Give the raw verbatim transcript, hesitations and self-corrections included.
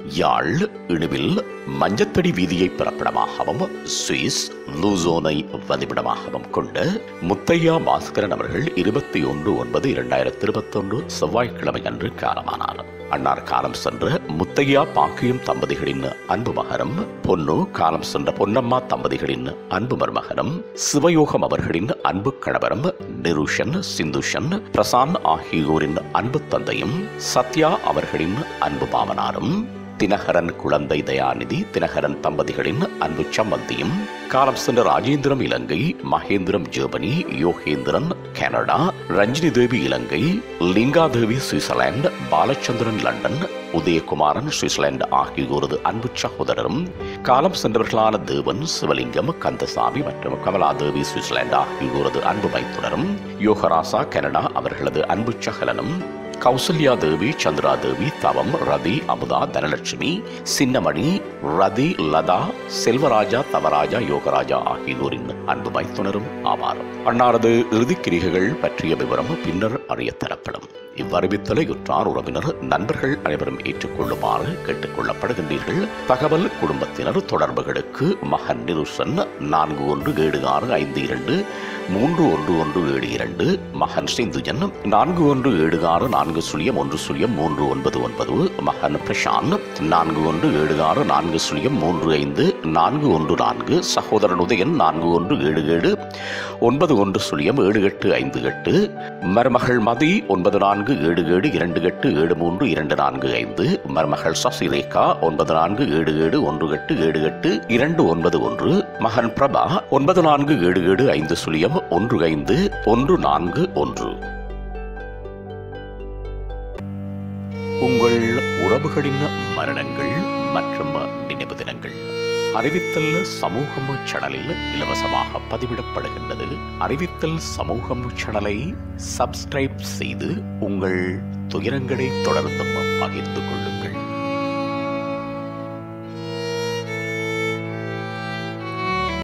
யாழ் இணுவில் மஞ்சத்தடி வீதியை பிறப்பிடமாகவும் சுவிஸ் லூசோனை வதிவிடமாகவும் கொண்ட முத்தையா பாஸ்கரன் அவர்கள் இருபத்தி ஒன்று ஒன்பது இரண்டாயிரத்தி இருபத்தி ஒன்று செவ்வாய்க்கிழமை அன்று காலமானார். அன்னார் காலம் சென்ற முத்தையா பாக்கியம் தம்பதிகளின் அன்பு மகனும் பொன்னு காலம் சென்ற பொன்னம்மா தம்பதிகளின் அன்பு மருமகனும் சிவயோகம் அவர்களின் அன்பு கணவரும் நிருஷன் சிந்துஷன் பிரசாந்த் ஆகியோரின் அன்பு தந்தையும் சத்யா அவர்களின் அன்பு மாமனாரும் தினகரன் குழந்தை தயாநிதி தினகரன் தம்பதிகளின் அன்பு சம்பந்தியும் காலம் சென்ற Rajendram Ilangai Mahendram Germany Yogendran Canada Ranjini Devi Ilangai Lingadevi Switzerland Balachandran London Udayakumaran Switzerland ஆகியோரது அன்பு சகோதரரும் காலம் சென்றவர்களான தேவன் சிவலிங்கம் கந்தசாமி மற்றும் கமலாதேவி சுவிட்சர்லாந்து ஆகியோரது அன்பு மைத்துனரும் யோகராசா கனடா அவர்களது அன்பு சகலனும் கௌசல்யா தேவி சந்திரா தேவி தவம் ரதி அமுதா தனலட்சுமி சின்னமணி ரதி லதா செல்வராஜா தவராஜா யோகராஜா ஆகியோரின் அன்பு மைத்துனரும் ஆவார். அன்னாரது இறுதிக்கிரிகைகள் பற்றிய விவரம் பின்னர் அறிய தரப்படும். இவ்வறிவித்தலை உற்றார் உறவினர் நண்பர்கள் அனைவரும் ஏற்றுக்கொள்ளுமாறு கேட்டுக் கொள்ளப்படுகின்றீர்கள். தகவல் குடும்பத்தினர் தொடர்புகளுக்கு மகன் நிருஷன் நான்கு ஒன்று ஏழு ஆறு ஐந்து இரண்டு மூன்று ஒன்று ஒன்று ஏழு இரண்டு மகன் சிந்துஜன் நான்கு ஒன்று ஏழு ஆறு நான்கு சுழியம் ஒன்று சுழியம் மூன்று ஒன்பது ஒன்பது மகன் பிரசாந்த் நான்கு ஒன்று ஏழு ஆறு நான்கு சுழியம் மூன்று ஐந்து நான்கு ஒன்று நான்கு சகோதரன் உதயன் நான்கு ஒன்று ஏழு ஏழு ஒன்பது ஒன்று சுழியம் ஏழு எட்டு ஐந்து எட்டு மருமகள் மதி ஒன்பது நான்கு ஏழு ஏழு இரண்டு எட்டு ஏழு மூன்று இரண்டு நான்கு ஐந்து மருமகள் சசிரேகா ஒன்பது நான்கு ஏழு ஏழு ஒன்று எட்டு ஏழு எட்டு இரண்டு ஒன்பது ஒன்று மகன் பிரபா ஒன்பது நான்கு ஏழு ஏழு ஐந்து சுழியம் ஒன்று ஐந்து ஒன்று நான்கு ஒன்று. உங்கள் உறவுகளின் மரணங்கள் மற்றும் நினைவு தினங்கள் அறிவித்தல் சமூகம் சேனலில் இலவசமாக பதிவிடப்படுகின்றது. அறிவித்தல் சமூகம் சேனலை சப்ஸ்கிரைப் செய்து உங்கள் துயரங்களை தொடர்ந்து பகிர்ந்து கொள்ளுங்கள்.